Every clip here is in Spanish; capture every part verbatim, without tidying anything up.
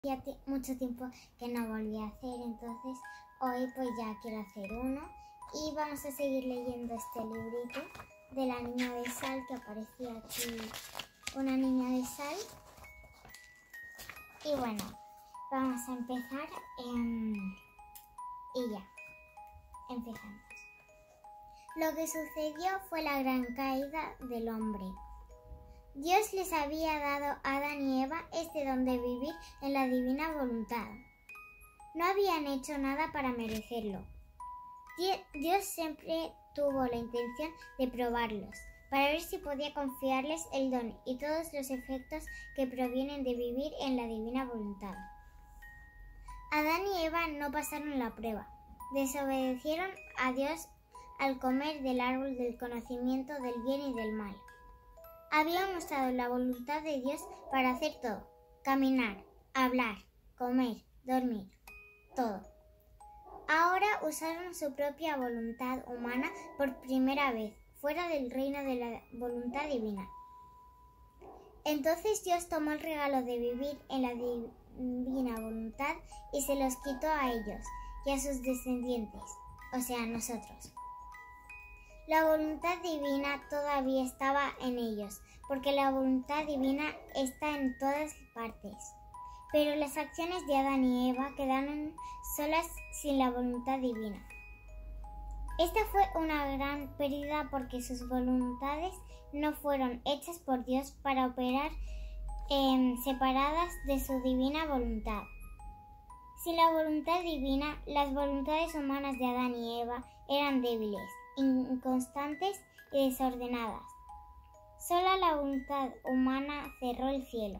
Ya mucho tiempo que no volví a hacer, entonces hoy pues ya quiero hacer uno y vamos a seguir leyendo este librito de la niña de sal, que aparecía aquí una niña de sal. Y bueno, vamos a empezar eh, y ya, empezamos. Lo que sucedió fue la gran caída del hombre. Dios les había dado a Adán y Eva este don de vivir en la divina voluntad. No habían hecho nada para merecerlo. Dios siempre tuvo la intención de probarlos, para ver si podía confiarles el don y todos los efectos que provienen de vivir en la divina voluntad. Adán y Eva no pasaron la prueba. Desobedecieron a Dios al comer del árbol del conocimiento del bien y del mal. Habían mostrado la voluntad de Dios para hacer todo: caminar, hablar, comer, dormir, todo. Ahora usaron su propia voluntad humana por primera vez, fuera del reino de la voluntad divina. Entonces Dios tomó el regalo de vivir en la divina voluntad y se los quitó a ellos y a sus descendientes, o sea, a nosotros. La voluntad divina todavía estaba en ellos, porque la voluntad divina está en todas partes. Pero las acciones de Adán y Eva quedaron solas sin la voluntad divina. Esta fue una gran pérdida porque sus voluntades no fueron hechas por Dios para operar eh, separadas de su divina voluntad. Sin la voluntad divina, las voluntades humanas de Adán y Eva eran débiles, inconstantes y desordenadas. Solo la voluntad humana cerró el cielo.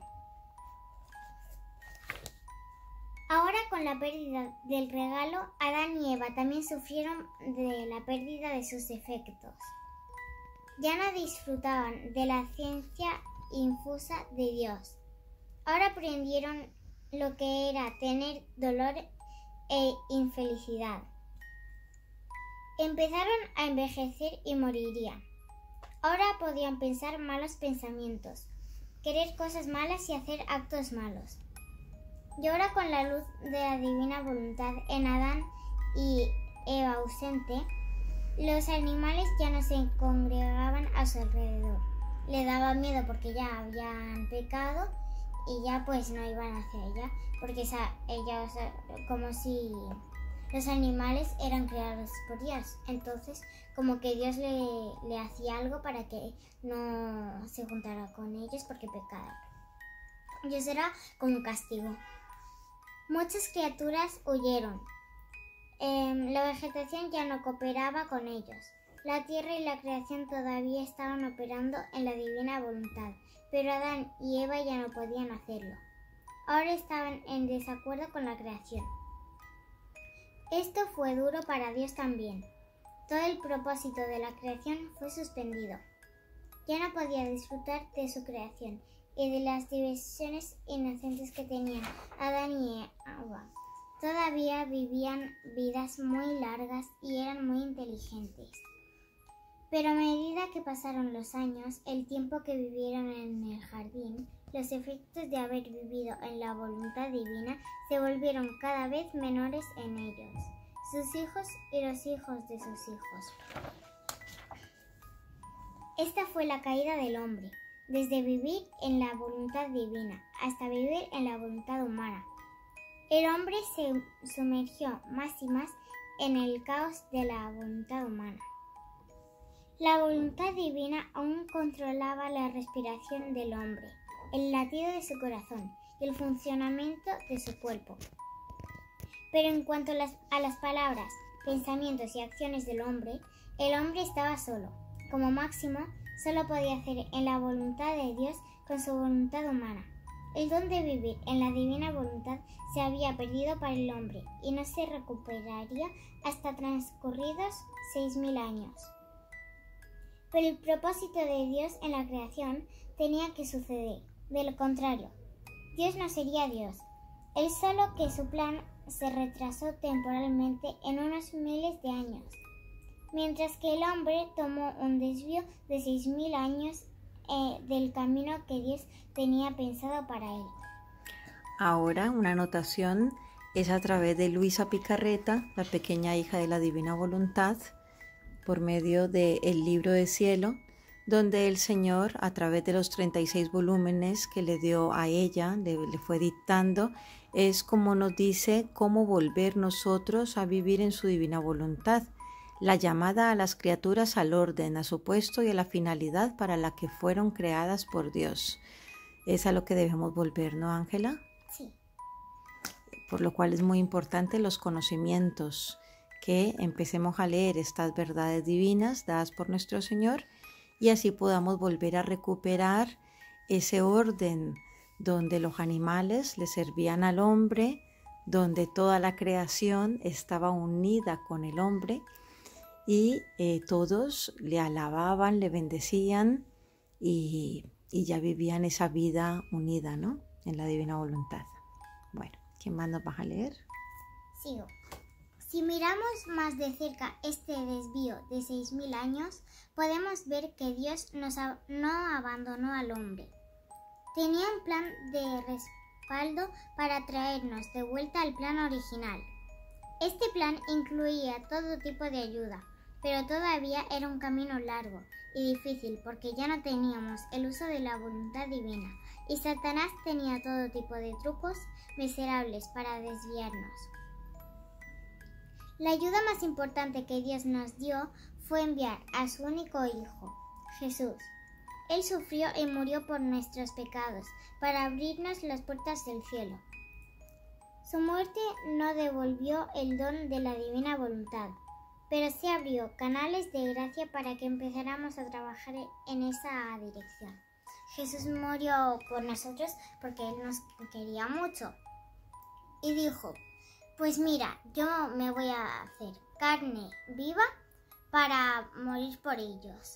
Ahora, con la pérdida del regalo, Adán y Eva también sufrieron de la pérdida de sus efectos. Ya no disfrutaban de la ciencia infusa de Dios. Ahora aprendieron lo que era tener dolor e infelicidad. Empezaron a envejecer y morirían. Ahora podían pensar malos pensamientos, querer cosas malas y hacer actos malos. Y ahora, con la luz de la divina voluntad en Adán y Eva ausente, los animales ya no se congregaban a su alrededor. Le daba miedo porque ya habían pecado y ya pues no iban hacia ella, porque esa, ella, o sea, como si los animales eran creados por Dios. Entonces, como que Dios le, le hacía algo para que no se juntara con ellos porque pecaron. Y eso era como un castigo. Muchas criaturas huyeron. Eh, la vegetación ya no cooperaba con ellos. La tierra y la creación todavía estaban operando en la divina voluntad, pero Adán y Eva ya no podían hacerlo. Ahora estaban en desacuerdo con la creación. Esto fue duro para Dios también. Todo el propósito de la creación fue suspendido. Ya no podía disfrutar de su creación y de las diversiones inocentes que tenían Adán y Eva. Todavía vivían vidas muy largas y eran muy inteligentes. Pero a medida que pasaron los años, el tiempo que vivieron en el jardín, los efectos de haber vivido en la voluntad divina se volvieron cada vez menores en ellos, sus hijos y los hijos de sus hijos. Esta fue la caída del hombre, desde vivir en la voluntad divina hasta vivir en la voluntad humana. El hombre se sumergió más y más en el caos de la voluntad humana. La voluntad divina aún controlaba la respiración del hombre, el latido de su corazón y el funcionamiento de su cuerpo. Pero en cuanto a las, a las palabras, pensamientos y acciones del hombre, el hombre estaba solo. Como máximo, solo podía hacer en la voluntad de Dios con su voluntad humana. El don de vivir en la divina voluntad se había perdido para el hombre y no se recuperaría hasta transcurridos seis mil años. Pero el propósito de Dios en la creación tenía que suceder. De lo contrario, Dios no sería Dios. Él solo que su plan se retrasó temporalmente en unos miles de años, mientras que el hombre tomó un desvío de seis mil años eh, del camino que Dios tenía pensado para él. Ahora una anotación es a través de Luisa Picarreta, la pequeña hija de la Divina Voluntad, por medio del Libro de Cielo, donde el Señor, a través de los treinta y seis volúmenes que le dio a ella, le, le fue dictando, es como nos dice cómo volver nosotros a vivir en su divina voluntad, la llamada a las criaturas al orden, a su puesto y a la finalidad para la que fueron creadas por Dios. Es a lo que debemos volver, ¿no, Ángela? Sí. Por lo cual es muy importante los conocimientos, que empecemos a leer estas verdades divinas dadas por nuestro Señor y así podamos volver a recuperar ese orden donde los animales le servían al hombre, donde toda la creación estaba unida con el hombre y eh, todos le alababan, le bendecían y, y ya vivían esa vida unida, ¿no? En la divina voluntad. Bueno, ¿quién más nos va a leer? Sigo. Si miramos más de cerca este desvío de seis mil años, podemos ver que Dios nos a, no abandonó al hombre. Tenía un plan de respaldo para traernos de vuelta al plan original. Este plan incluía todo tipo de ayuda, pero todavía era un camino largo y difícil porque ya no teníamos el uso de la voluntad divina y Satanás tenía todo tipo de trucos miserables para desviarnos. La ayuda más importante que Dios nos dio fue enviar a su único Hijo, Jesús. Él sufrió y murió por nuestros pecados para abrirnos las puertas del cielo. Su muerte no devolvió el don de la divina voluntad, pero sí abrió canales de gracia para que empezáramos a trabajar en esa dirección. Jesús murió por nosotros porque Él nos quería mucho y dijo: pues mira, yo me voy a hacer carne viva para morir por ellos.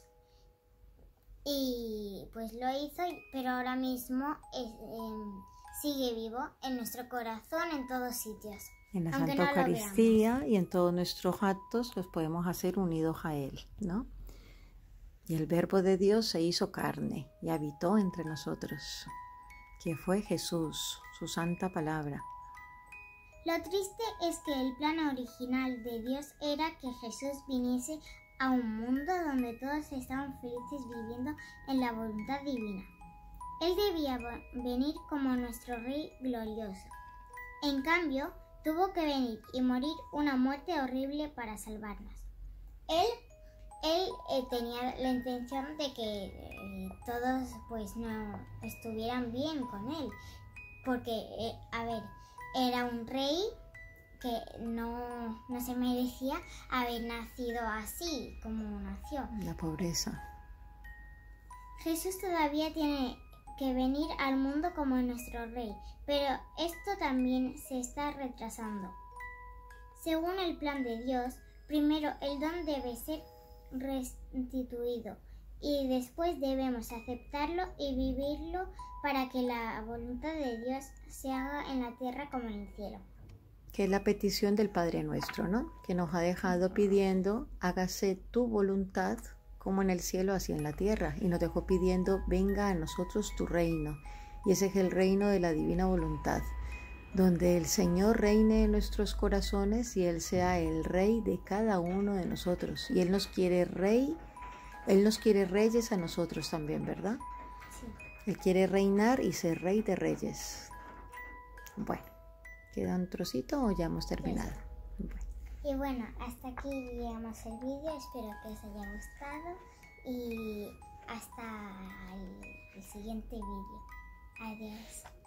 Y pues lo hizo, pero ahora mismo es, eh, sigue vivo en nuestro corazón en todos sitios. En la Santa no Eucaristía y en todos nuestros actos los podemos hacer unidos a Él, ¿no? Y el Verbo de Dios se hizo carne y habitó entre nosotros, que fue Jesús, su santa palabra. Lo triste es que el plan original de Dios era que Jesús viniese a un mundo donde todos estaban felices viviendo en la voluntad divina. Él debía venir como nuestro Rey glorioso. En cambio, tuvo que venir y morir una muerte horrible para salvarnos. Él, él eh, tenía la intención de que eh, todos pues no estuvieran bien con él, porque, eh, a ver, era un rey que no, no se merecía haber nacido así como nació. La pobreza. Jesús todavía tiene que venir al mundo como nuestro rey, pero esto también se está retrasando. Según el plan de Dios, primero el don debe ser restituido y después debemos aceptarlo y vivirlo para que la voluntad de Dios se haga en la tierra como en el cielo. Que es la petición del Padre Nuestro, ¿no? Que nos ha dejado pidiendo: hágase tu voluntad como en el cielo, así en la tierra. Y nos dejó pidiendo: venga a nosotros tu reino. Y ese es el reino de la divina voluntad, donde el Señor reine en nuestros corazones y Él sea el Rey de cada uno de nosotros. Y Él nos quiere Rey, Él nos quiere reyes a nosotros también, ¿verdad? Sí. Él quiere reinar y ser Rey de reyes. Bueno, ¿queda un trocito o ya hemos terminado? Sí. Bueno. Y bueno, hasta aquí llegamos el vídeo. Espero que os haya gustado y hasta el, el siguiente vídeo. Adiós.